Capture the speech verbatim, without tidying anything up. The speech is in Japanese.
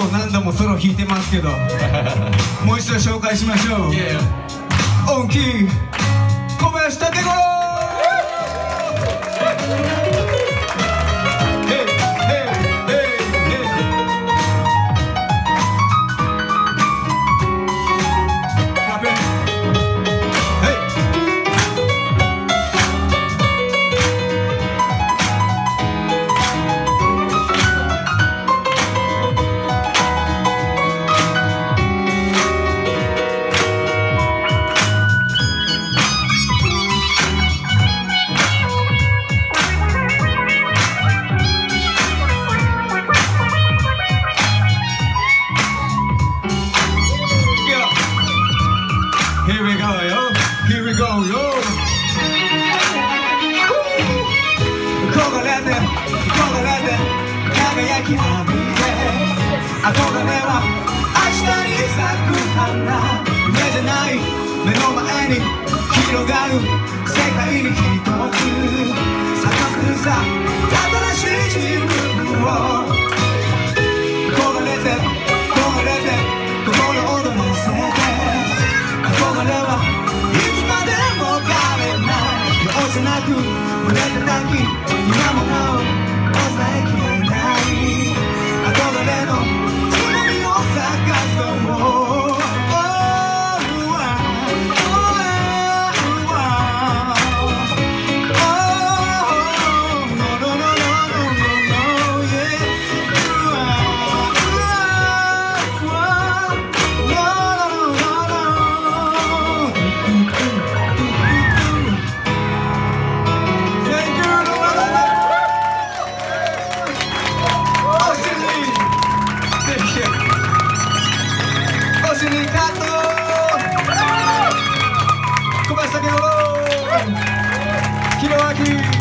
何度もソロ弾いてますけどもう一度紹介しましょう。音機小林武五郎。Here we go, yo. Here we go, yo. 焦がれて、焦がれて、輝き浴びて、憧れは明日に咲く花。夢じゃない目の前に広がる世界に一つ咲かせるさ、新しい自分を。焦がれて、焦がれて、心躍らせて。憧れはいつまでも変われない。容赦なく胸叩き今もなお抑えきれない憧れのつぼみを咲かそう。小林武五郎、弘明。